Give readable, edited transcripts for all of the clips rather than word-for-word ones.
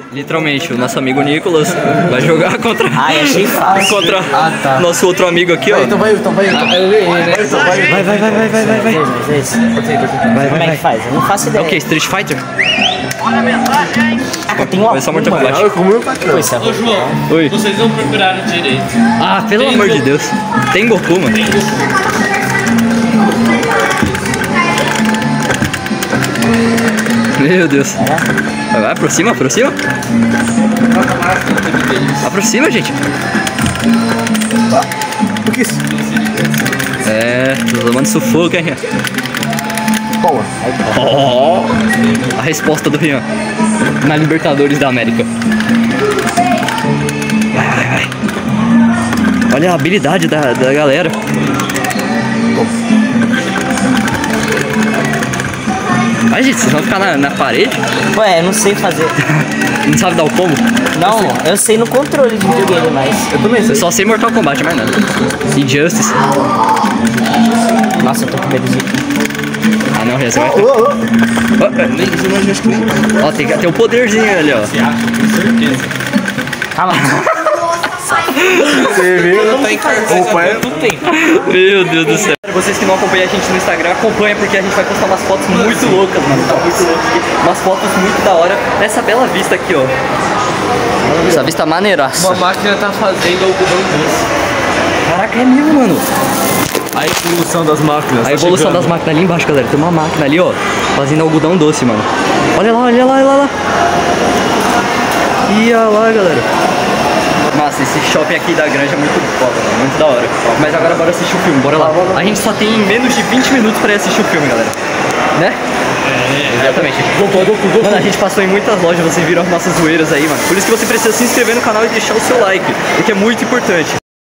Literalmente, o nosso amigo Nicolas vai jogar contra... Ai, achei fácil. Contra nosso outro amigo aqui, ó. Então vai. Vai. Como é que faz? Eu não faço É ideia. o que? Street Fighter? Tem uma Vai só Mortal Kombat. coisa. Ô João, Oi. vocês não procuraram direito. Ah, pelo Tem amor de Goku. Deus. Tem Goku, mano. Meu Deus. Vai, aproxima. Aproxima, gente. O que é isso? É, tô tomando sufoco, hein? Boa. Oh, a resposta do Rian na Libertadores da América. Vai. Olha a habilidade da galera. Ai, gente, vocês vão ficar na parede? Ué, eu não sei fazer. Não sabe dar o combo? Não, eu sei no controle de videogame, mas... Eu também Eu sei. só sei Mortal Kombat, mais nada. Injustice. Nossa, eu tô com medo de... Ah, não, Rian, você vai... Ó, tem um poderzinho ali, ó. Calma. Você viu? Opa, Meu Deus do céu. Vocês que não acompanham a gente no Instagram, acompanha porque a gente vai postar umas fotos muito loucas, mano. Tá muito louco aqui. Umas fotos muito da hora nessa bela vista aqui, ó. Essa vista maneiraça. Uma máquina tá fazendo algodão doce. Caraca, é mesmo, mano. a evolução das máquinas. A evolução das máquinas ali embaixo, galera. Tem uma máquina ali, ó, fazendo algodão doce, mano. Olha lá. Olha lá, galera. Massa, esse shopping aqui da Granja é muito foda, mano, muito da hora. Mas agora bora assistir o filme, bora lá. A gente só tem menos de 20 minutos pra ir assistir o filme, galera. Né? Exatamente. Mano, a gente passou em muitas lojas, vocês viram as nossas zoeiras aí, mano. Por isso que você precisa se inscrever no canal e deixar o seu like, porque é muito importante.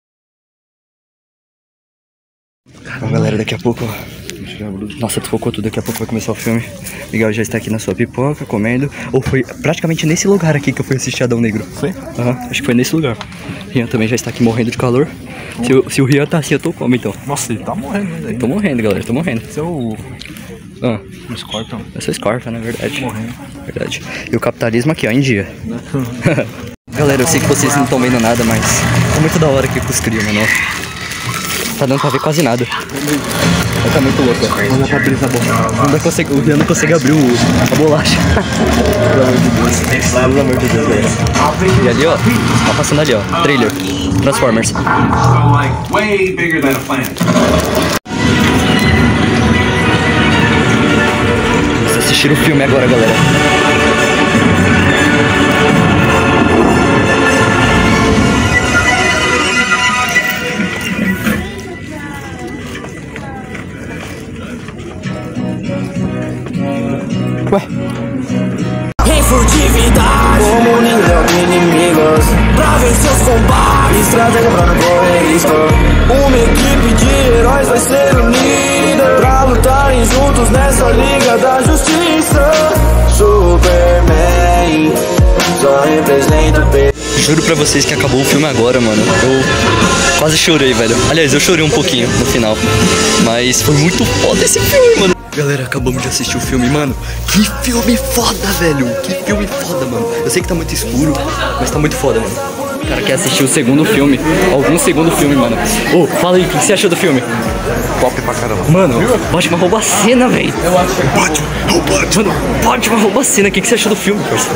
Então, galera, daqui a pouco... Nossa, desfocou tudo, daqui a pouco vai começar o filme. Miguel já está aqui na sua pipoca, comendo. Ou foi praticamente nesse lugar aqui que eu fui assistir Adão Negro. Foi? Aham, acho que foi nesse lugar. Rian também já está aqui morrendo de calor. Se o Rian tá assim, eu tô como então? Nossa, ele tá morrendo ainda. Tô morrendo, galera, tô morrendo. Esse é o Scorpion. Eu sou Scorpion, na verdade. Morrendo. Verdade. E o capitalismo aqui, ó, em dia. Galera, eu sei que vocês não estão vendo nada, mas tá muito da hora aqui com os crios, mano. Tá dando pra ver quase nada. Tá muito louco, ó. Não dá pra abrir essa boca. O Rian não consegue abrir a bolacha. Pelo amor de Deus. Pelo amor de Deus, galera. E ali, ó. Tá passando ali, ó. Trailer. Transformers. So like way bigger than a plant. Vamos assistir o filme agora, galera. Ué? Em furtividade, comunidade de inimigos, pra vencer os combates, estratégia pra não correr risco. Uma equipe de heróis vai ser unida pra lutarem juntos nessa liga da justiça. Superman, só representa o peso. Juro pra vocês que acabou o filme agora, mano. Eu quase chorei, velho. Aliás, eu chorei um pouquinho no final. Mas foi muito foda esse filme, mano. Galera, acabamos de assistir o filme, mano. Que filme foda, velho. Que filme foda, mano. Eu sei que tá muito escuro, mas tá muito foda, mano. O cara quer assistir o segundo filme. Algum segundo filme, mano. Ô, fala aí, o que você achou do filme? Top pra caramba. Mano, Batman roubou a cena, velho. Mano, Batman roubou a cena. O que você achou do filme, parceiro?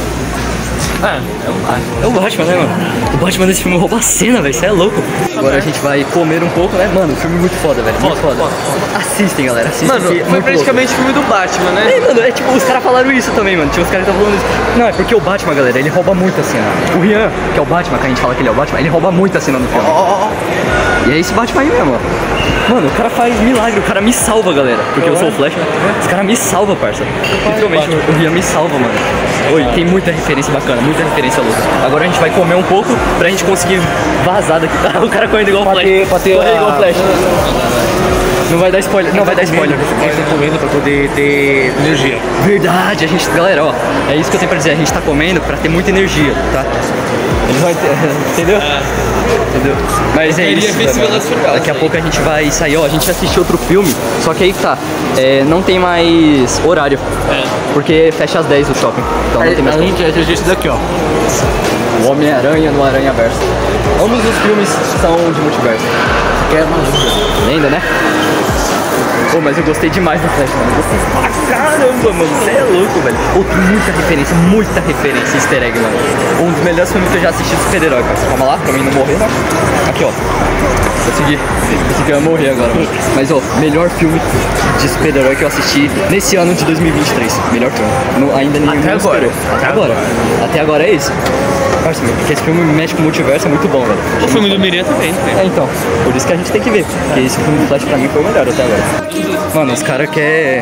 É o Batman, né, mano? O Batman nesse filme rouba a cena, velho. Isso é louco. Agora a gente vai comer um pouco, né? Mano, o filme é muito foda, velho. Muito foda. Assistem, galera. Assistem. Mano, foi praticamente o filme do Batman, né? É, mano, é tipo, os caras falaram isso também, mano. Tinha uns caras que estavam falando isso. Não, é porque o Batman, galera, ele rouba muito a cena. O Rian, que é o Batman, que a gente fala que ele é o Batman, ele rouba muito a cena no filme. E é esse Batman aí mesmo, ó. Mano, o cara faz milagre, o cara me salva, galera. Porque eu sou o Flash, né? Os caras me salvam, parça. Literalmente, o Rian me salva, mano. Oi, tem muita referência bacana, muita referência louca. Agora a gente vai comer um pouco pra gente conseguir vazar daqui. O cara correndo igual o Flash. Correndo igual o Flash. Não vai dar spoiler, não vai dar spoiler. A gente tá comendo pra poder ter energia. Verdade, a gente, galera, ó, é isso que eu tenho pra dizer, a gente tá comendo pra ter muita energia, tá? Eles vão entendeu? Entendeu? Mas é isso, daqui a pouco a gente vai sair, ó, a gente assistiu outro filme, só que aí que tá, não tem mais horário, porque fecha às 10 o shopping, então não tem mais A gente assistiu esse daqui, ó. O Homem-Aranha no Aranhaverso. Ambos os filmes são de multiverso. Que é uma Lenda, né? Pô, mas eu gostei demais do Flash, mano. Gostei pra caramba, mano. Você é louco, velho. Pô, tem muita referência easter egg, mano. Um dos melhores filmes que eu já assisti de super-herói, cara. Calma lá, pra mim não morrer, não. Aqui, ó. Consegui eu morrer agora, mano. Mas, ó, melhor filme de super-herói que eu assisti nesse ano de 2023. Melhor filme. Ainda ninguém me esperou. Até agora é isso. Nossa, porque esse filme mexe com o multiverso, é muito bom, velho. O filme do Miranha também, né? Então, por isso que a gente tem que ver. Porque esse filme do Flash pra mim foi o melhor até agora. Mano, os caras querem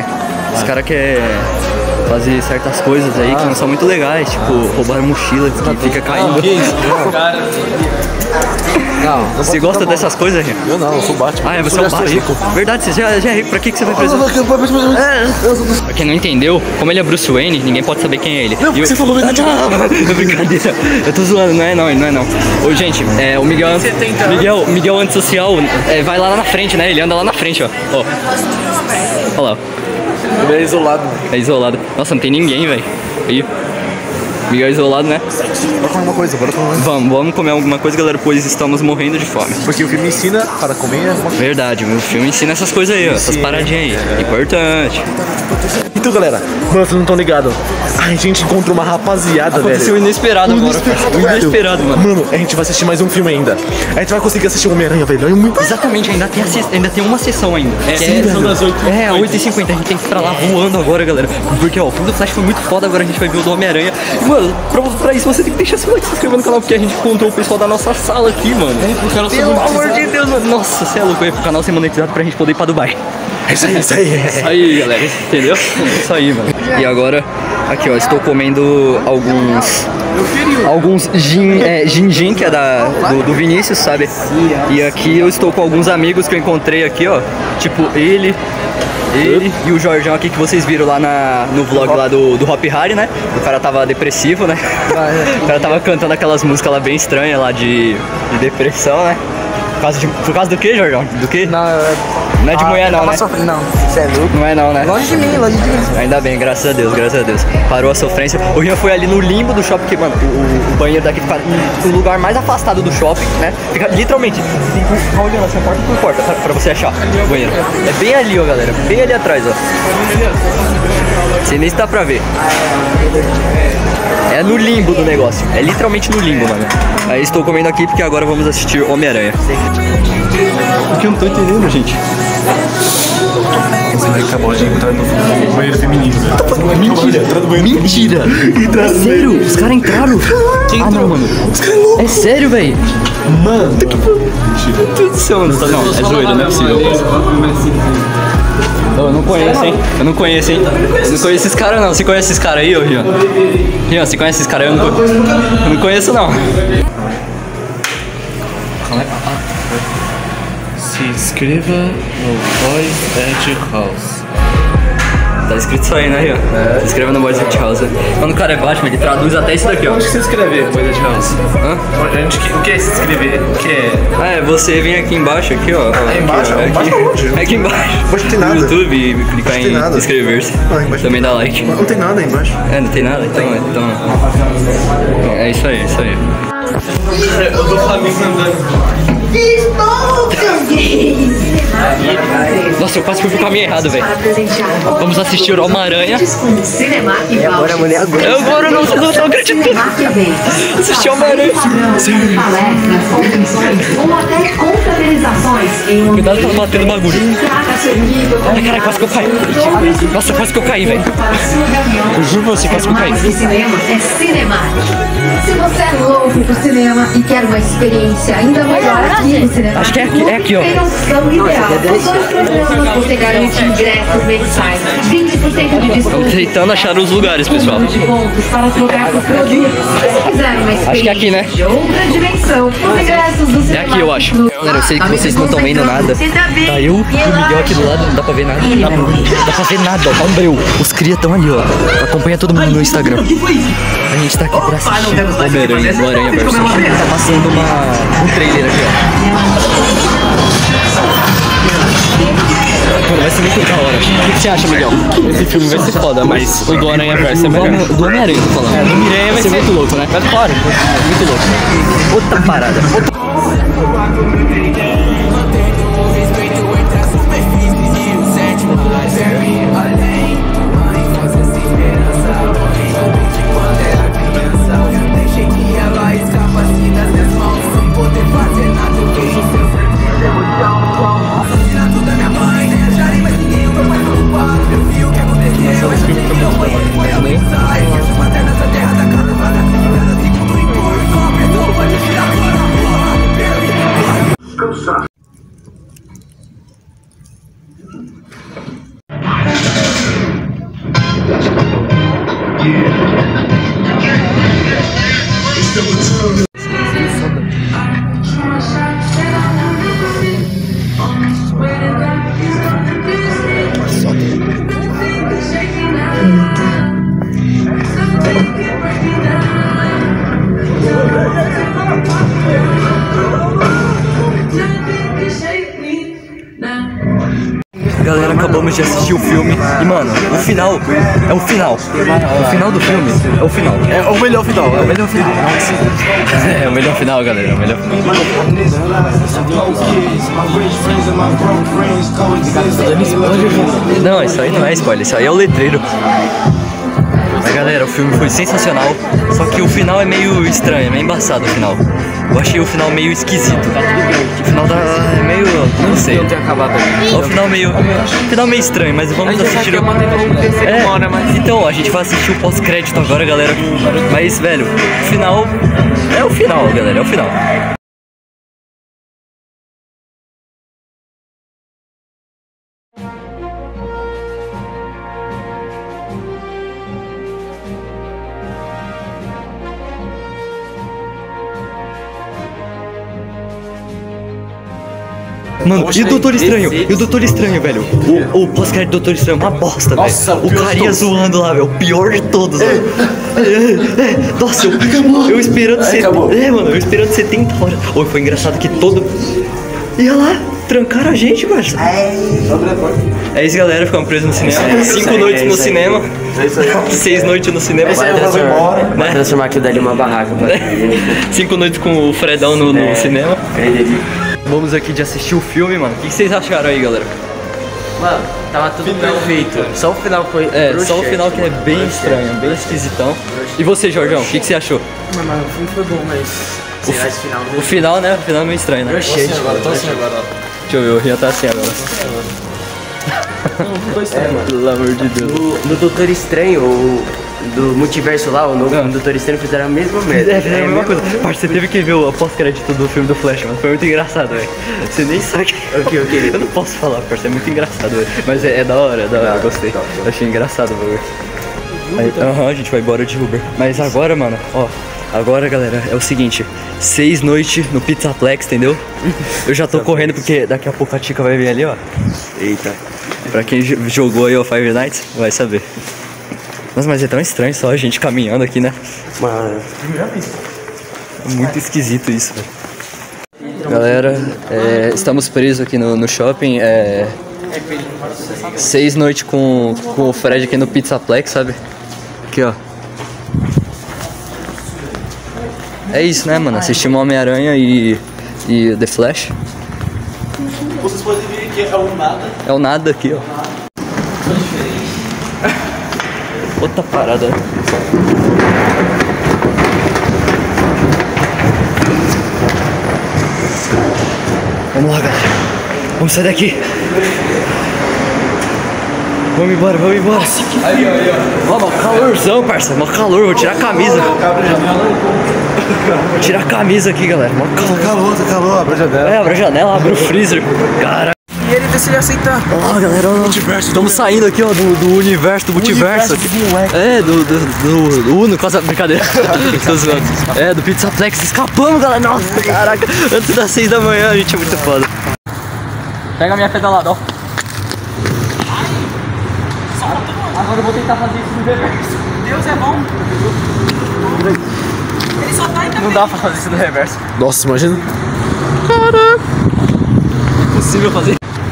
fazer certas coisas aí que não são muito legais, tipo, roubar mochila que fica caindo. Que isso? Não, Você gosta dessas coisas, Rian? eu não, eu sou Batman. Ah, você é um Batman. Verdade, você já é rico. Pra que você vai precisar? Pra quem não entendeu, como ele é Bruce Wayne, ninguém pode saber quem é ele. Não, você falou verdade. Não, brincadeira. Eu tô zoando, não é não. Ô, gente, o Miguel antissocial, vai lá na frente, né? Ele anda lá na frente, ó. Olha lá. Ele é isolado. É isolado. Nossa, não tem ninguém, velho. Aí. Miguel é isolado, né? Bora comer uma coisa, bora comer. Vamos comer alguma coisa, galera, pois estamos morrendo de fome. Porque o filme ensina para comer uma coisa. Verdade, o filme ensina essas coisas aí, ó. Essas paradinhas aí. Importante. Então, galera, mano, vocês não estão ligados. A gente encontrou uma rapaziada, Aconteceu velho. inesperado agora. Inesperado, mano. Mano, a gente vai assistir mais um filme ainda. A gente vai conseguir assistir o Homem-Aranha, velho. É muito... Exatamente, ainda tem uma sessão ainda. São das 8h50. 8h50, a gente tem que ir pra lá voando agora, galera. Porque, ó, o filme do Flash foi muito foda, agora a gente vai ver o do Homem-Aranha. E, mano, pra isso você tem que deixar seu like, se inscrever no canal, porque a gente encontrou o pessoal da nossa sala aqui, mano. Pelo amor de Deus, mano. Nossa, você é louco, eu ia pro canal ser monetizado pra gente poder ir pra Dubai. É isso aí. Isso aí, galera, entendeu? Isso aí, mano. E agora, aqui, ó, estou comendo alguns gin que é do Vinícius, sabe? E aqui eu estou com alguns amigos que eu encontrei aqui, ó. Tipo, ele e o Jorjão aqui que vocês viram lá no vlog lá do Hop Hari, né? O cara tava depressivo, né? O cara tava cantando aquelas músicas lá bem estranhas lá de depressão, né? Por causa do que, Jorjão? Do que? Não é de mulher não, né? Não, você é louco. Não é não, né? Longe de mim. Ainda bem, graças a Deus. Parou a sofrência. O Rian foi ali no limbo do shopping, que, mano, o banheiro daqui fica no lugar mais afastado do shopping, né? Fica literalmente, tem que ficar olhando assim, porta por porta, pra você achar o banheiro. É bem ali, ó, galera. Bem ali atrás, ó. Você nem se dá pra ver. É no limbo do negócio. É literalmente no limbo, mano. Aí estou comendo aqui porque agora vamos assistir Homem-Aranha. O que eu não tô entendendo, gente? Você vai acabar de entrar no banheiro feminino. Mentira! É sério? Os caras entraram? Não, mano. É sério, velho? Mano. Meu Deus do céu, mano. Não, é zoeira, não é possível. Eu não conheço, hein? Eu não conheço esses caras, não. Você conhece esses caras aí, ô Rian? Rian, você conhece esses caras aí? Eu não conheço, não. Se inscreva no Boys Edge House. Tá escrito isso aí, né, Rian? Se inscreva no Boys Edge House. Quando o cara é Batman, ele traduz até isso daqui, ó. Onde se inscrever, Boys Edge House? Hã? O que é se inscrever? O que é? Você vem aqui embaixo, aqui, ó. Aí embaixo? É aqui embaixo. Embaixo não tem nada. No YouTube e clicar em inscrever-se. Também dá like. Não tem nada aí embaixo. Não tem nada? Então. É isso aí. Eu tô Flamengo andando. Estou gays! Nossa, eu quase fui pro caminho errado, velho. Vamos assistir Homem-Aranha. Agora a mulher agora. Agora não tô acreditando. Assistir Homem-Aranha. Palestras, comissões ou até confraternizações em Cuidado pra não bater no bagulho. Ai, caralho, quase que eu caí. Nossa, quase que eu caí, velho. Eu juro pra você, quase que eu caí. O cinema é cinemático. Se você é louco pro cinema e quer uma experiência ainda melhor, Acho que é aqui, ó. Promoção ideal. Com 2 programas você garante ingressos mensais, 20% de desconto. Estamos tentando achar os lugares, pessoal. De pontos para trocar por produtos. Se quiser uma experiência Acho que é aqui, né? de outra dimensão, os ingressos do É aqui, eu acho. Galera, eu sei que vocês não estão vendo nada. Tá eu e o Miguel aqui do lado, não dá pra ver nada. Dá pra ver nada, ó. Tá um breu. Os cria estão ali, ó. Acompanha todo mundo no Instagram. A gente tá aqui pra assistir o Homem-Aranha, do Aranhaverso. Tá passando um trailer aqui, ó. Mano, vai ser muito da hora. O que você acha, Miguel? Esse filme vai ser foda, mas o do Aranhaverso é melhor. Do Homem-Aranha, tô falando. Do Miranha vai ser muito louco, né? Mas claro, muito louco. Outra parada. Galera, acabamos de assistir o filme e, mano, o final é o final. O final do filme é o final. É o melhor final. É o melhor final. É o melhor final, galera. É o melhor final. Não, isso aí não é spoiler. Isso aí é o letreiro. Mas, galera, o filme foi sensacional. Só que o final é meio estranho, é meio embaçado o final. Eu achei o final meio esquisito. O final é meio... não sei. O final meio estranho, mas vamos assistir... Então, a gente vai assistir o pós-crédito agora, galera. Mas, velho, o final... é o final, galera, é o final. Mano, e o Doutor Estranho? E o Doutor Estranho, velho? O pós-crédito do Doutor Estranho é uma bosta, velho. O carinha zoando lá, velho. O pior de todos, velho. Nossa, eu esperando ser. Mano, eu esperando 70 horas. Oi, foi engraçado que todo. E olha lá, trancaram a gente, parça. É isso, galera. Ficamos presos no cinema. 5 noites no cinema. 6 noites no cinema. Vai transformar aquilo dali em uma barraca. 5 noites com o Fredão no cinema. Vamos aqui de assistir o filme, mano. O que vocês acharam aí, galera? Mano, tava tudo perfeito. Só o final foi. Só o final que é bem estranho, bem esquisitão. E você, Jorjão, o que você achou? Mano, o filme foi bom, mas. Será esse final? O final, né? O final é meio estranho, né? Tô assim agora, Deixa eu ver, o Rian tá assim agora. Pelo amor de Deus. No Doutor Estranho, do multiverso lá, o novo Doutor Estranho fizeram a mesma merda. Fizeram a mesma coisa. Parça, você teve que ver o pós-crédito do filme do Flash, mano. Foi muito engraçado, velho. Você nem sabe. Ok. Eu não posso falar, parça, é muito engraçado, velho. Mas é da hora, eu gostei. Eu achei engraçado, velho. A gente vai embora de Uber. Mas agora, mano, ó. Agora, galera, é o seguinte. 6 noites no Pizzaplex, entendeu? Eu já tô correndo porque daqui a pouco a Tica vai vir ali, ó. Eita. Pra quem jogou aí o Five Nights, vai saber. Nossa, mas é tão estranho só a gente caminhando aqui, né? Mano. É muito esquisito isso, velho. Galera, estamos presos aqui no shopping. 6 noites com o Fred aqui no Pizzaplex, sabe? Aqui, ó. É isso, né, mano? Assistimos Homem-Aranha e The Flash. Vocês podem ver que é o nada. É o nada aqui, ó. Outra parada. Vamos lá, galera. Vamos sair daqui. Vamos embora. Aí, ó. Ó, mó calorzão, parça. Mó calor. Vou tirar a camisa. Vou tirar a camisa aqui, galera. Tá calor, abre a janela. É, abre a janela, abre o freezer. Cara. E ele decidiu aceitar. Ó, galera, estamos saindo aqui, ó, do universo, do multiverso. É, do Uno, quase brincadeira. Tô zoando. É, do Pizzaplex. Escapamos, galera. Nossa, caraca. Antes das 6 da manhã, a gente é muito foda. Pega a minha pedalada, ó. Agora eu vou tentar fazer isso no reverso. Deus é bom. Ele só tá Não dá pra fazer isso no reverso. Nossa, imagina. Caraca. Impossível fazer.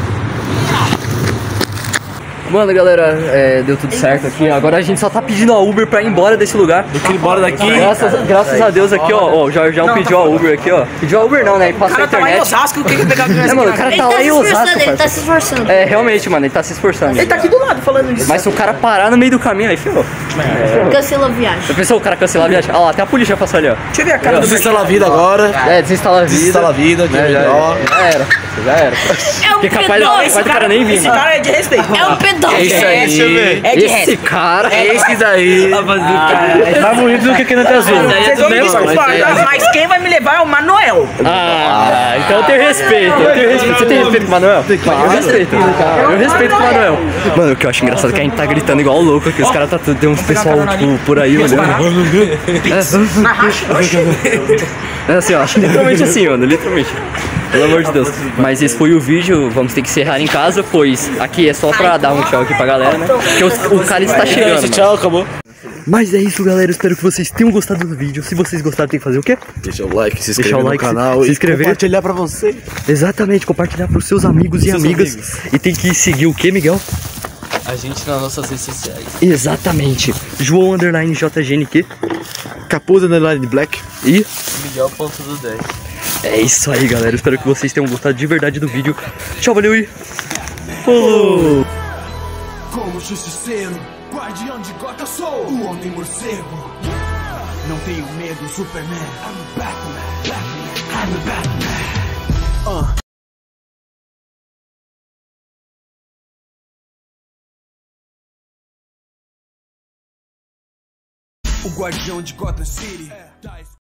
Mano, galera, deu tudo certo aqui. Agora a gente só tá pedindo a Uber pra ir embora desse lugar. Eu queria ir embora daqui. Graças a Deus aqui, ó. O Jorjão pediu a Uber aqui, ó. Pediu a Uber não, né? Ele passou a O cara tá lá em internet. Osasco, o que que pegar É, mano, o cara tá lá em Osasco, Ele tá parceiro. se esforçando. É, realmente, mano, ele tá se esforçando. Ele tá aqui do lado falando isso. Mas se o cara parar no meio do caminho, aí ferrou. Cancela a viagem. Já pensou o cara cancelar a viagem? Olha lá, até a polícia passou ali, ó. Deixa eu ver a cara do Desinstala a vida agora. É, desinstala a vida. Desinstala a vida, que é melhor. Já era. É um Porque capaz do cara nem vir, Esse mano. cara é de respeito. É um pedófilo. Isso aí. É de Esse respeito. cara. Esse daí. É mais bonito do que aquele azul. Vocês vão me desculpar, mas quem vai me levar é o Manuel. Ah, então eu tenho respeito, Você tem respeito com o Manuel? Eu respeito. Eu respeito com o Manuel. Mano, o que eu acho engraçado é que a gente tá gritando igual louco aqui. Os caras tá tudo. Tem uns pessoal, tipo, por aí olhando. Na racha. É assim, ó. Literalmente assim, mano. Literalmente. Pelo amor de Deus. Mas esse foi o vídeo. Vamos ter que encerrar em casa, pois aqui é só pra dar um tchau aqui pra galera, né? Porque o cara está chegando. Mano. Tchau, acabou. Mas é isso, galera. Espero que vocês tenham gostado do vídeo. Se vocês gostaram, tem que fazer o quê? Deixa o like, se Deixar inscrever o no like, canal se e inscrever. compartilhar pra você. Exatamente, compartilhar pros seus amigos e amigas. E tem que seguir o quê, Miguel? A gente nas nossas redes sociais. Exatamente. João _ JGNQ. Capuz underline black. E Miguel.do10. é isso aí, galera. Espero que vocês tenham gostado de verdade do vídeo. Tchau, valeu e falou! Como justiceiro, guardião de Gotham sou o homem morcego. Não tenho medo, Superman. I'm a Batman, I'm a Batman. O guardião de Gotham City.